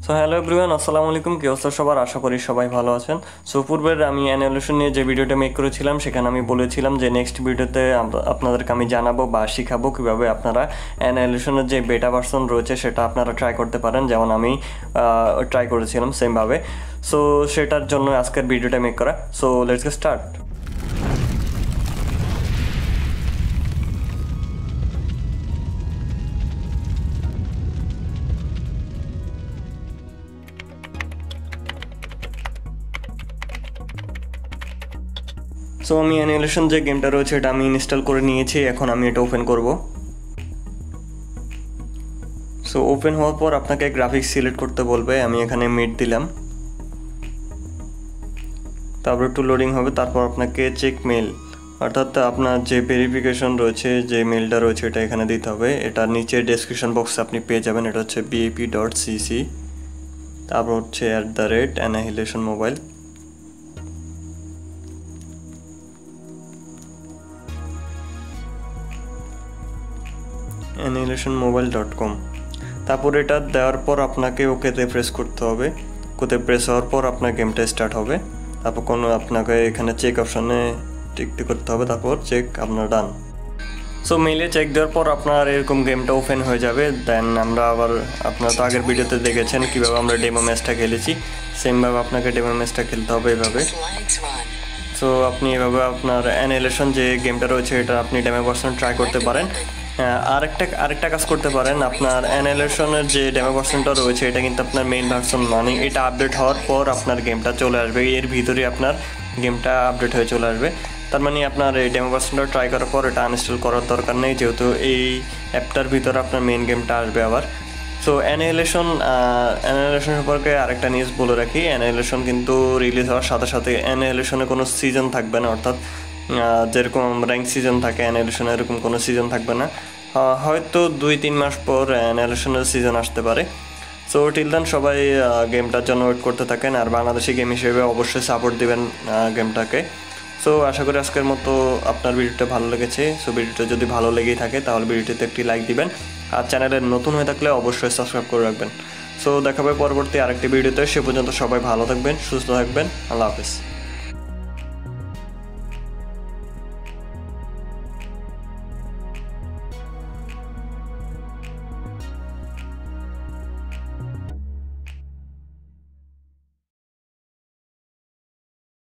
So hello everyone, আসসালামু আলাইকুম। কি অবস্থা সবার? আশা করি সবাই ভালো আছেন। সো পূর্বের আমি অ্যানিহিলেশন নিয়ে যে ভিডিওটা মেক করেছিলাম সেখানে আমি বলেছিলাম যে নেক্সট ভিডিওতে আপনাদেরকে আমি জানাবো বা শিখাবো কীভাবে আপনারা অ্যানিহিলেশনের যে বেটা ভার্সন রয়েছে সেটা আপনারা ট্রাই করতে পারেন, যেমন আমি ট্রাই করেছিলাম সেমভাবে। সো সেটার জন্য আজকের ভিডিওটা মেক করা। So let's get start. So আমি অ্যানিহিলেশন যে গেমটা রয়েছে এটা আমি ইনস্টল করে নিয়েছি, এখন আমি এটা ওপেন করব। সো ওপেন হওয়ার পর আপনাকে গ্রাফিক্স সিলেক্ট করতে বলবে, আমি এখানে মিড দিলাম। তারপর একটু লোডিং হবে, তারপর আপনাকে চেক মেল অর্থাৎ আপনার যে ভেরিফিকেশন রয়েছে যে মেলটা রয়েছে এটা এখানে দিতে হবে। এটার নিচে ডেসক্রিপশন বক্সে আপনি পেয়ে যাবেন, এটা হচ্ছে vip.cc, তারপর হচ্ছে @annihilation মোবাইল। annihilationmobile.com। তারপর এটা দেওয়ার পর আপনাকে ওকেতে প্রেস করতে হবে। ওকেতে প্রেস হওয়ার পর আপনার গেমটা স্টার্ট হবে। তারপর আপনাকে এখানে চেক অপশানে টিকতে করতে হবে, তারপর চেক আপনার ডান। সো মেইলে চেক দেওয়ার পর আপনার এরকম গেমটা ওপেন হয়ে যাবে। দেন আমরা আবার আপনারা তো আগের ভিডিওতে দেখেছেন কীভাবে আমরা ডেমো ম্যাচটা খেলেছি, সেমভাবে আপনাকে ডেমো ম্যাচটা খেলতে হবে এভাবে। সো আপনি এভাবে আপনার অ্যানিহিলেশন যে গেমটা রয়েছে এটা আপনি ডেমো ভার্সন ট্রাই করতে পারেন। আরেকটা কাজ করতে পারেন, আপনার অ্যানিহিলেশনের যে ডেমো ভার্সনটা রয়েছে এটা কিন্তু আপনার মেইন ভার্সন মানে এটা আপডেট হওয়ার পর আপনার গেমটা চলে আসবে, এর ভিতরে আপনার গেমটা আপডেট হয়ে চলে আসবে। তার মানে আপনার এই ডেমো ভার্সনটা ট্রাই করার পর এটা আনইনস্টল করার দরকার নেই, যেহেতু এই অ্যাপটার ভিতরে আপনার মেইন গেমটা আসবে আবার। সো অ্যানিহিলেশন সম্পর্কে আরেকটা নিউজ বলে রাখি, অ্যানিহিলেশন কিন্তু রিলিজ হওয়ার সাথে সাথে অ্যানিহিলেশনে কোনো সিজন থাকবে না, অর্থাৎ যেরকম র্যাঙ্ক সিজন থাকে অ্যানিহিলেশনে এরকম কোনো সিজন থাকবে না। হয়তো 2-3 মাস পর অ্যানিহিলেশনের সিজন আসতে পারে। সো টিল দেন সবাই গেমটার জন্য ওয়েট করতে থাকেন, আর বাংলাদেশি গেম হিসেবে অবশ্যই সাপোর্ট দিবেন গেমটাকে। সো আশা করি আজকের মতো আপনার ভিডিওটা ভালো লেগেছে। সো ভিডিওটা যদি ভালো লেগেই থাকে তাহলে ভিডিওটিতে একটি লাইক দিবেন, আর চ্যানেলে নতুন হয়ে থাকলে অবশ্যই সাবস্ক্রাইব করে রাখবেন। সো দেখা হবে পরবর্তী আরেকটি ভিডিওতে। সে পর্যন্ত সবাই ভালো থাকবেন, সুস্থ থাকবেন। আল্লাহ হাফেজ।